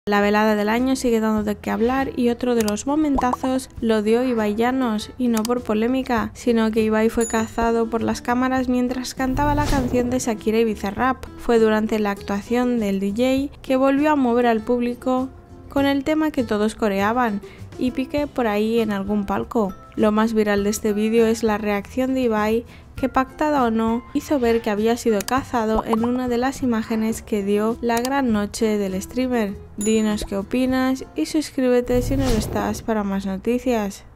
La velada del año sigue dando de qué hablar y otro de los momentazos lo dio Ibai Llanos, y no por polémica, sino que Ibai fue cazado por las cámaras mientras cantaba la canción de Shakira y Bizarrap. Fue durante la actuación del DJ que volvió a mover al público con el tema que todos coreaban, y Piqué por ahí en algún palco. Lo más viral de este vídeo es la reacción de Ibai, que pactada o no, hizo ver que había sido cazado en una de las imágenes que dio la gran noche del streamer. Dinos qué opinas y suscríbete si no lo estás para más noticias.